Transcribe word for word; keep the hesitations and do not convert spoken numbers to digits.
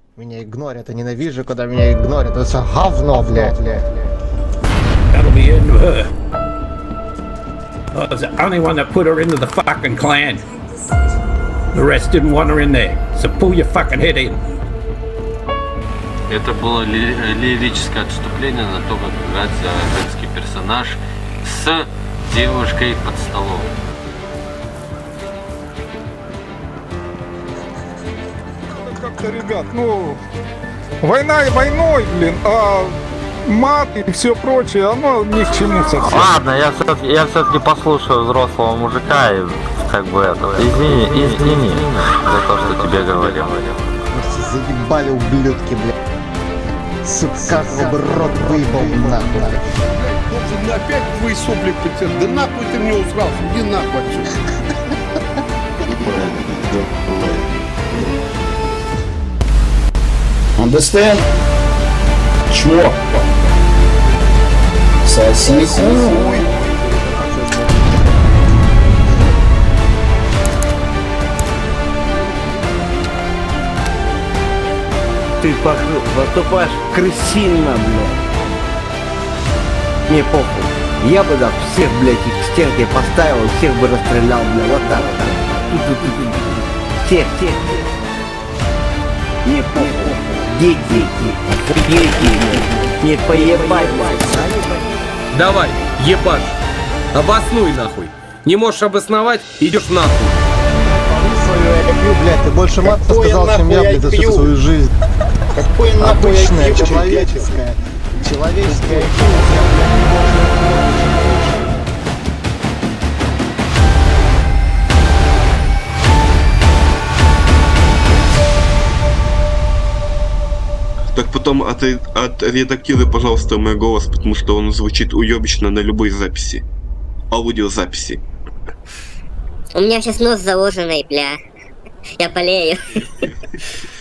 Меня игнорят, я ненавижу, когда меня игнорят. Это все говно, блядь. That'll be into her. I was the only one that put her into the fucking clan. The rest didn't want her in there. So pull your fucking head in. Это было ли лирическое отступление на то, как играть за женский персонаж с девушкой под столом. Как-то, ребят, ну, война и войной, блин, а мат и все прочее, оно ни к чему совсем. Ладно, я все-таки я все-таки послушаю взрослого мужика и как бы это. Извини, извини за то, что тебе говорил. Заебали ублюдки, блядь. Сука, как бы рот выебал нахуй. Должен опять твои сопли потерять. Да нахуй ты мне усрался, иди нахуй отсюда. Understand? Чё? Соси хуй. Ты поступаешь крысинно, блядь. Мне похуй. Я бы, да, всех, блядь, их к стенке поставил, всех бы расстрелял, блядь, вот так вот. Всех, всех. Мне похуй. Дети, дети, не поебать, блядь. Давай, ебашь. Обоснуй, нахуй. Не можешь обосновать, идешь нахуй. Я люблю, блядь, ты больше мат сказал, чем я, блядь, за всю свою жизнь. Какой нахуй Обычная, человеческая, человеческая. Так потом от, отредактируй, пожалуйста, мой голос, потому что он звучит уебищно на любой записи. Аудиозаписи. У меня сейчас нос заложенный, бля. Я болею.